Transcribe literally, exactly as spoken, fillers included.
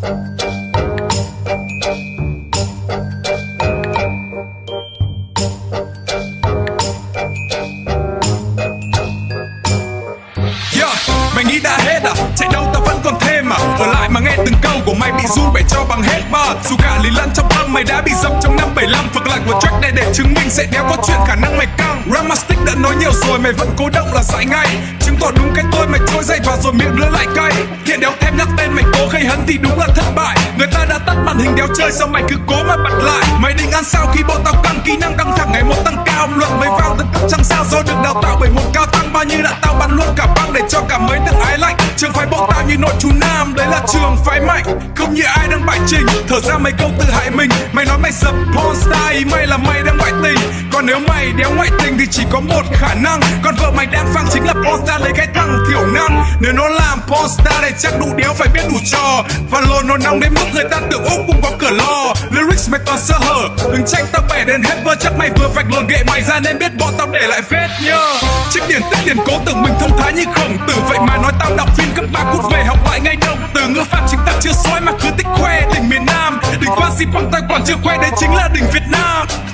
Mày nghĩ đã hết à? Chạy đâu ta vẫn còn thêm à? Ở lại mà nghe từng câu của mày bị run bẻ cho bằng hết bar. Dù cả lý lăn trong tâm mày đã bị dập trong năm bảy lăm. Vực lại của track này để chứng minh sẽ đéo có chuyện khả năng mày căng. Ramastick đã nói nhiều rồi mày vẫn cố động là dại ngay. Chứng tỏ đúng cái tôi mày trôi dậy vào rồi miệng lưỡi lại cay. Hiện đéo thèm nhắc tên mày cố gây hấn thì đúng là thất bại. Người ta đã tắt màn hình đéo chơi sao mày cứ cố mà bật lại. Mày định ăn sao khi bộ tao căng kỹ năng căng thẳng ngày một tăng cao. Luận mới vào tận tận chẳng sao do được đào tạo bởi một cao tăng. Bao nhiêu đã tao bắn luôn cả băng để cho cả mấy thằng ái lạnh. Trường phái bộ tao như nội chú Nam, đấy là trường phái mạnh. Không như ai đang bại trình, thở ra mấy câu tự hại mình. Mày nói mày sập porn star, ý mày là mày đang ngoại tình. Còn nếu mày đéo ngoại tình thì chỉ có một khả năng. Còn vợ mày đang phang chính là porn star lấy cái thằng thiểu năng. Nếu nó làm porn star này chắc đủ đéo phải biết đủ trò. Và lồn nó nóng đến mức người ta tưởng Úc cũng có cửa lò. Lyrics mày toàn sơ hở, đừng tranh tao bẻ đến hết vơ. Chắc mày vừa vạch lồn ghệ mày ra nên biết bọn tao để lại vết nhớ. Trích điển tích điển cố tưởng mình thông thái như khổng tử. Vậy mà nói tao đọc phim cấp ba cút về học lại ngay động từ. Ngữ pháp chính tao chưa sói mà cứ thích khoe đỉnh miền Nam. Đỉnh quan xịp bằng tay quản chưa khoe đấy chính là đỉnh Việt Nam.